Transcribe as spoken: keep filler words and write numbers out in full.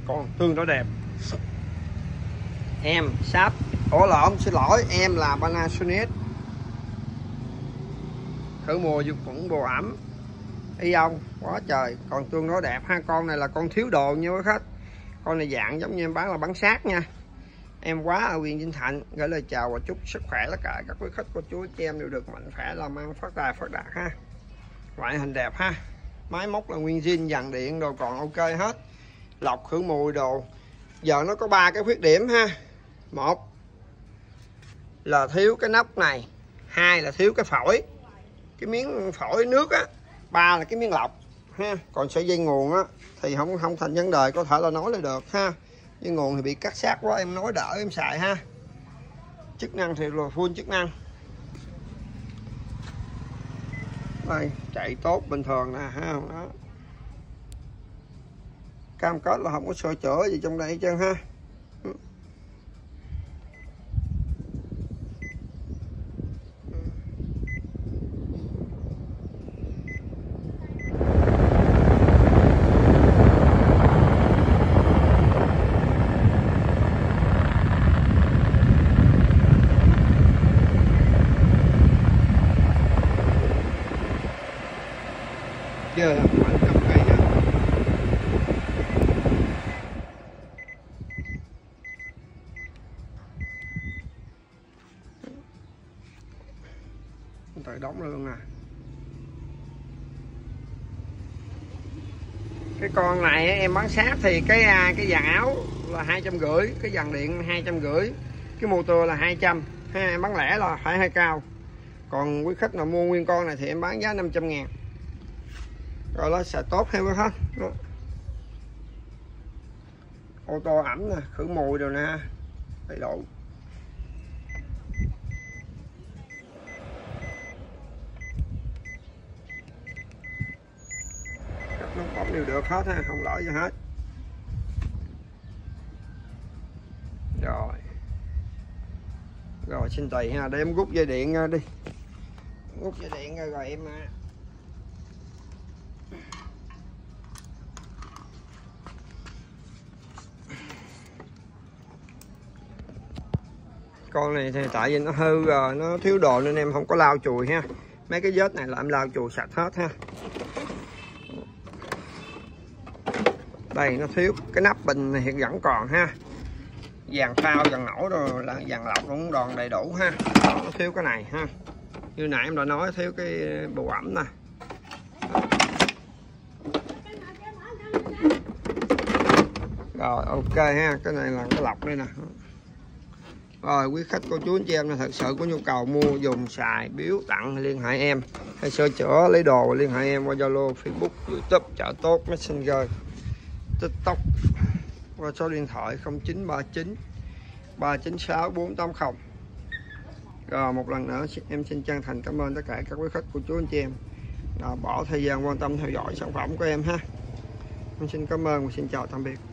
còn tương đối đẹp. Em sáp, ủa lộn, xin lỗi, em là Panasonic. Khử mùi diệt khuẩn bồ ẩm, y ông quá trời, còn tương đối đẹp ha. Con này là con thiếu đồ nha quý khách. Con này dạng giống như em bán là bán sát nha. Em Quá ở huyện Vĩnh Thạnh gửi lời chào và chúc sức khỏe tất cả các quý khách cô chú chị em đều được mạnh khỏe, làm ăn phát tài phát đạt ha. Ngoại hình đẹp ha. Máy móc là nguyên zin, dàn điện đồ còn ok hết. Lọc khử mùi đồ. Giờ nó có ba cái khuyết điểm ha. Một là thiếu cái nắp này, hai là thiếu cái phổi, cái miếng phổi nước á, ba là cái miếng lọc ha. Còn sợi dây nguồn á thì không không thành vấn đề, có thể là nối lại được ha. Dây nguồn thì bị cắt sát quá, em nói đỡ em xài ha. Chức năng thì là full chức năng. Đây, chạy tốt bình thường nè ha. Đó. Cam kết là không có sơ chữa gì trong đây hết trơn ha. Chưa là khoảng trăm cây ha. Tự đóng luôn à. Cái con này em bán sát thì cái cái dàn áo là hai trăm rưỡi, cái dàn điện hai trăm rưỡi, cái motor là hai trăm ha. Em bán lẻ là phải hơi cao. Còn quý khách nào mua nguyên con này thì em bán giá năm trăm ngàn. Rồi nó sẽ tốt hơn hết. Ô tô ẩm nè, khử mùi rồi nè, đầy đủ. Các nút bấm đều được hết ha, không lỗi gì hết. Rồi. Rồi xin tùy ha, để em rút dây điện đi. Rút dây điện rồi em con này thì tại vì nó hư rồi, nó thiếu đồ nên em không có lau chùi ha. Mấy cái vết này là em lau chùi sạch hết ha. Đây nó thiếu cái nắp bình này thì vẫn còn ha. Dàn phao, dàn nổ rồi là dàn lọc cũng đòn đầy đủ ha. Nó thiếu cái này ha. Như nãy em đã nói thiếu cái bộ ẩm nè. Rồi ok ha, cái này là cái lọc đây nè. Rồi quý khách cô chú anh chị em là thật sự có nhu cầu mua dùng xài biếu tặng liên hệ em, hay sửa chữa lấy đồ liên hệ em qua Zalo, Facebook, YouTube, Chợ Tốt, Messenger, TikTok qua số điện thoại không chín ba chín ba chín sáu bốn tám không. Rồi một lần nữa em xin chân thành cảm ơn tất cả các quý khách cô chú anh chị em đã bỏ thời gian quan tâm theo dõi sản phẩm của em ha. Em xin cảm ơn và xin chào tạm biệt.